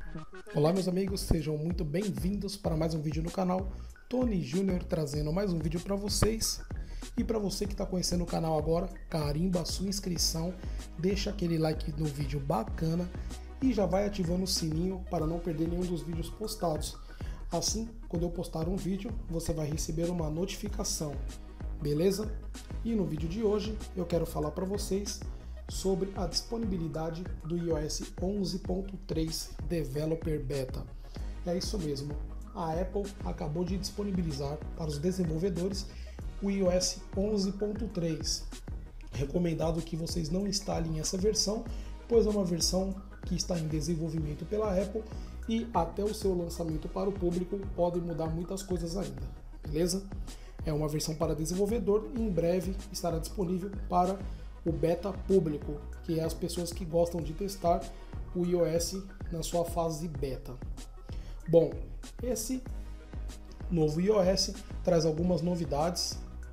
Olá meus amigos, sejam muito bem-vindos para mais um vídeo no canal. Tony Júnior trazendo mais um vídeo para vocês. E para você que está conhecendo o canal agora, carimba a sua inscrição, deixa aquele like no vídeo bacana e já vai ativando o sininho para não perder nenhum dos vídeos postados. Assim, quando eu postar um vídeo, você vai receber uma notificação, beleza? E no vídeo de hoje eu quero falar para vocês sobre a disponibilidade do iOS 11.3 Developer Beta. É isso mesmo, a Apple acabou de disponibilizar para os desenvolvedores o iOS 11.3. Recomendado que vocês não instalem essa versão, pois é uma versão que está em desenvolvimento pela Apple e até o seu lançamento para o público pode mudar muitas coisas ainda, beleza? É uma versão para desenvolvedor e em breve estará disponível para o beta público, que é as pessoas que gostam de testar o iOS na sua fase beta. Bom, esse novo iOS traz algumas novidades.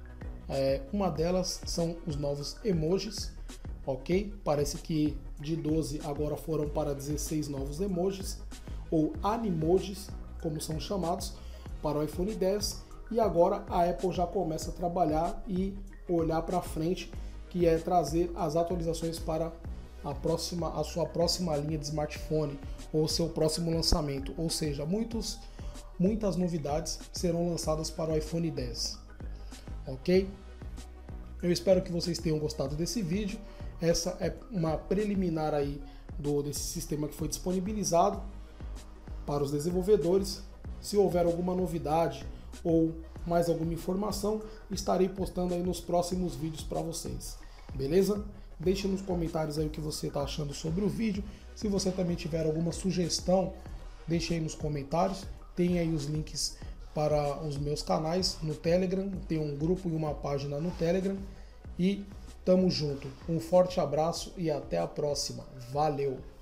Uma delas são os novos emojis, ok? Parece que de 12 agora foram para 16 novos emojis, ou animojis, como são chamados, para o iPhone X. E agora a Apple já começa a trabalhar e olhar para frente, que é trazer as atualizações para a sua próxima linha de smartphone ou seu próximo lançamento, ou seja, muitas novidades serão lançadas para o iPhone X, ok? Eu espero que vocês tenham gostado desse vídeo. Essa é uma preliminar aí desse sistema que foi disponibilizado para os desenvolvedores. Se houver alguma novidade ou mais alguma informação, estarei postando aí nos próximos vídeos para vocês, beleza? Deixe nos comentários aí o que você está achando sobre o vídeo. Se você também tiver alguma sugestão, deixe aí nos comentários. Tem aí os links para os meus canais no Telegram, tem um grupo e uma página no Telegram. E tamo junto, um forte abraço e até a próxima, valeu!